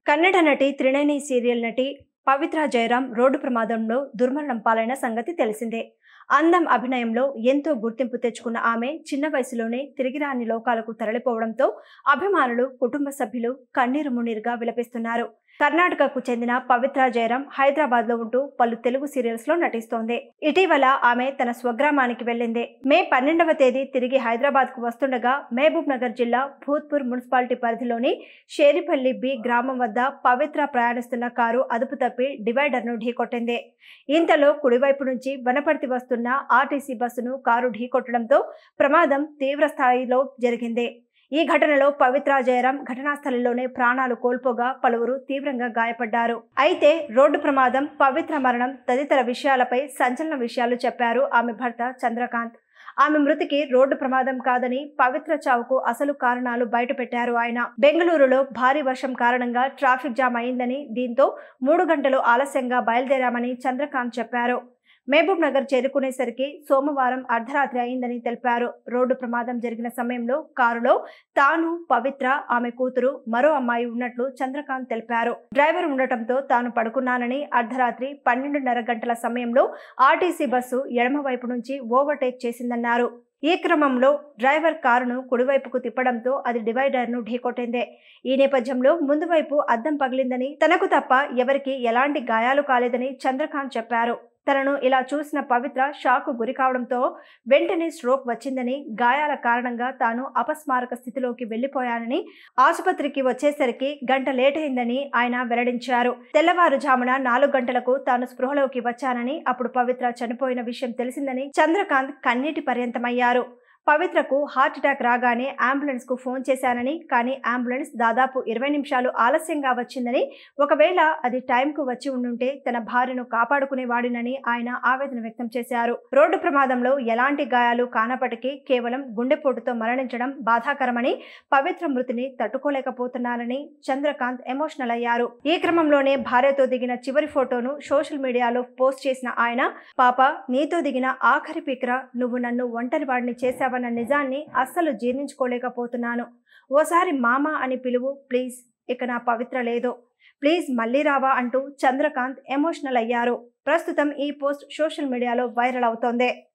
కన్నడ నటి త్రినేని సీరియల్ నటి పవిత్ర జయరాం రోడ్డు ప్రమాదంలో దుర్మరణం పాలైన సంగతి తెలిసిందే. అందం, అభినయంలో ఎంతో గుర్తింపు తెచ్చుకున్న ఆమె చిన్న వయసులోనే తిరిగిరాని లోకాలకు తరలిపోవడంతో అభిమానులు, కుటుంబ సభ్యులు కన్నీరు మున్నీరుగా విలపిస్తున్నారు. కర్ణాటకకు చెందిన పవిత్ర జయరాం హైదరాబాద్ లో ఉంటూ పలు తెలుగు సీరియల్స్ లో నటిస్తోంది. ఇటీవల ఆమె తన స్వగ్రామానికి వెళ్లింది. మే 12వ తేదీ తిరిగి హైదరాబాద్ కు వస్తుండగా మహబూబ్ నగర్ జిల్లా భూత్పూర్ మున్సిపాలిటీ పరిధిలోని షేరిపల్లి బి గ్రామం వద్ద పవిత్ర ప్రయాణిస్తున్న కారు అదుపు తప్పి డివైడర్ ను ఢీకొట్టింది. ఇంతలో కుడివైపు నుంచి వనపర్తి వస్తున్న ఆర్టీసీ బస్సును కారు ఢీకొట్టడంతో ప్రమాదం తీవ్ర స్థాయిలో జరిగింది. ఈ ఘటనలో పవిత్ర జయరాం ఘటనా స్థలంలోనే ప్రాణాలు కోల్పోగా పలువురు తీవ్రంగా గాయపడ్డారు. అయితే రోడ్డు ప్రమాదం, పవిత్ర మరణం తదితర విషయాలపై సంచలన విషయాలు చెప్పారు ఆమె భర్త చంద్రకాంత్. ఆమె మృతికి రోడ్డు ప్రమాదం కాదని, పవిత్ర చావుకు అసలు కారణాలు బయటపెట్టారు ఆయన. బెంగళూరులో భారీ వర్షం కారణంగా ట్రాఫిక్ జామ్ అయిందని, దీంతో 3 గంటలు ఆలస్యంగా బయలుదేరామని చంద్రకాంత్ చెప్పారు. మహబూబ్ నగర్ చేరుకునేసరికి సోమవారం అర్ధరాత్రి అయిందని తెలిపారు. రోడ్డు ప్రమాదం జరిగిన సమయంలో కారులో తాను, పవిత్ర, ఆమె కూతురు, మరో అమ్మాయి ఉన్నట్లు చంద్రకాంత్ తెలిపారు. డ్రైవర్ ఉండటంతో తాను పడుకున్నానని, అర్ధరాత్రి 12:30 గంటల సమయంలో ఆర్టీసీ బస్సు ఎడమవైపు నుంచి ఓవర్టేక్ చేసిందన్నారు. ఈ క్రమంలో డ్రైవర్ కారును కుడివైపుకు తిప్పడంతో అది డివైడర్ ను ఢీకొట్టింది. ఈ నేపథ్యంలో ముందు వైపు అద్దం పగిలిందని, తనకు తప్ప ఎవరికి ఎలాంటి గాయాలు కాలేదని చంద్రకాంత్ చెప్పారు. తనను ఇలా చూసిన పవిత్ర షాక్ గురి కావడంతో వెంటనే స్ట్రోక్ వచ్చిందని, గాయాల కారణంగా తాను అపస్మారక స్థితిలోకి వెళ్లిపోయానని, ఆసుపత్రికి వచ్చేసరికి గంట లేట్ అయిందని ఆయన వెల్లడించారు. తెల్లవారుజామున 4 గంటలకు తాను స్పృహలోకి వచ్చానని, అప్పుడు పవిత్ర చనిపోయిన విషయం తెలిసిందని చంద్రకాంత్ కన్నీటి పర్యంతమయ్యారు. పవిత్రకు హార్ట్ అటాక్ రాగానే అంబులెన్స్ కు ఫోన్ చేశానని, కానీ అంబులెన్స్ దాదాపు 20 నిమిషాలు ఆలస్యంగా వచ్చిందని, ఒకవేళ అది టైంకు వచ్చి ఉండుంటే తన భార్యను కాపాడుకునేవాడినని ఆయన ఆవేదన వ్యక్తం చేశారు. రోడ్డు ప్రమాదంలో ఎలాంటి గాయాలు కానప్పటికీ కేవలం గుండెపోటుతో మరణించడం బాధాకరమని, పవిత్ర మృతిని తట్టుకోలేకపోతున్నానని చంద్రకాంత్ ఎమోషనల్ అయ్యారు. ఈ క్రమంలోనే భార్యతో దిగిన చివరి ఫోటోను సోషల్ మీడియాలో పోస్ట్ చేసిన ఆయన, పాప, నీతో దిగిన ఆఖరి పిక్రా, నువ్వు నన్ను ఒంటరి వాడిని చేశావన్న నిజాన్ని అస్సలు జీర్ణించుకోలేకపోతున్నాను. ఓసారి మామ అని పిలువు ప్లీజ్, ఇక నా పవిత్ర లేదు, ప్లీజ్ మళ్ళీ రావా అంటూ చంద్రకాంత్ ఎమోషనల్ అయ్యారు. ప్రస్తుతం ఈ పోస్ట్ సోషల్ మీడియాలో వైరల్ అవుతోంది.